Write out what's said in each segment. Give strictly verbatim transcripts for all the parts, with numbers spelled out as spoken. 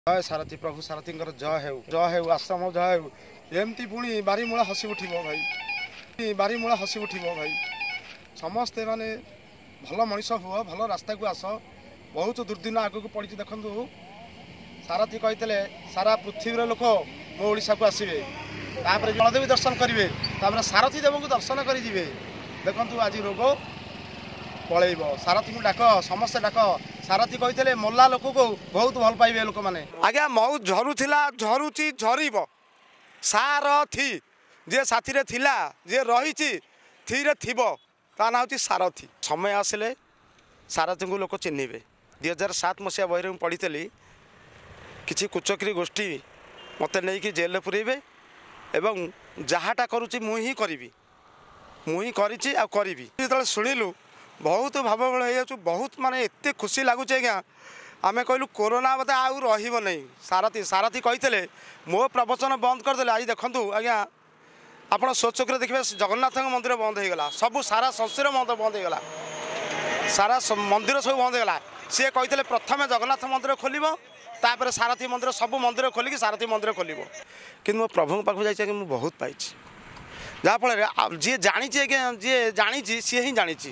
जय सारथी प्रभु सारथी जय हेउ जय हेउ आश्रम जय हेउ एमती पुणी बारीमूला हसी उठ भाई बारीमूला हसी उठ भाई समस्ते माने भल मनीष हुआ भल रास्ता को आस बहुत दुर्दिन आगक पड़ी देखु सारथी कहते सारा पृथ्वी लोक मो ओडिशा को आसवे तापर जनदेवी दर्शन करेंगे तापर सारथी देव को दर्शन कर देखु आज रोग पलैब सारथी को डाक समस्ते डाक सारथी कहते मल्ला लोक को बहुत भल पाइबे लोक मैंने आज्ञा मऊ झरुला झरुची झरब सारथी जे साथी रे थिला जे रही थीरे थिबो ता ना होची सारथी समय आसिले सारथी को लोक चिन्हबे दुई हजार सात मसीहा बही पढ़ी किसी कुचक्री गोष्ठी मत नहीं कि जेल पुरेबे एवं जहाँटा करुच्ची मुझी करी मुझी करी शुणिलु बहुत भावबेल हो बहुत माने एत खुशी लगुच आज्ञा आम कहलु कोरोना बोधे आउ रही सारथी सारथी कहते मो प्रवचन बंद करदे आज देखूँ आज्ञा आप स्वचक्र देखिए जगन्नाथ मंदिर बंद हो गला सब सारा संसार बंद बंद हो गला सारा मंदिर सब बंद होगा सी कहते प्रथम जगन्नाथ मंदिर खोल तापर सारथी मंदिर सब मंदिर खोलिक सारथी मंदिर खोल कि मो प्रभु पाक जाइए मुझे बहुत पाई जहाँफल जी जानी आज्ञा जी जानी सी ही जानी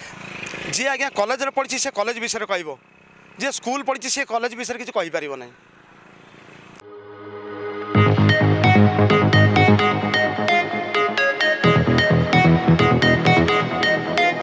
जी आज्ञा कॉलेज पढ़ी से कॉलेज विषय कह जी स्कूल पढ़ी सी कॉलेज विषय किसी कहीपर ना